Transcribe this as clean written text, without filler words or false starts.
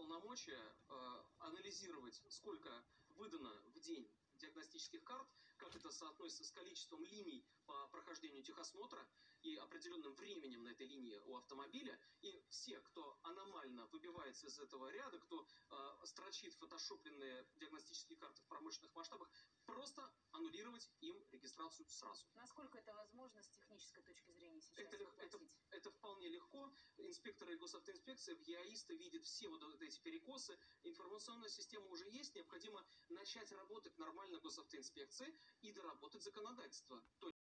полномочия анализировать, сколько выдано в день диагностических карт, как это соотносится с количеством линий по прохождению техосмотра и определенным временем на этой линии у автомобиля. И все, кто аномально выбивается из этого ряда, кто строчит фотошопленные диагностические карты в промышленных масштабах, просто аннулировать им регистрацию сразу. Насколько это возможно с технической точки зрения сейчас это вполне легко. Инспекторы госавтоинспекции в ЕАИСТа видят все вот эти перекосы. Информационная система уже есть. Необходимо начать работать нормально госавтоинспекции и доработать законодательство.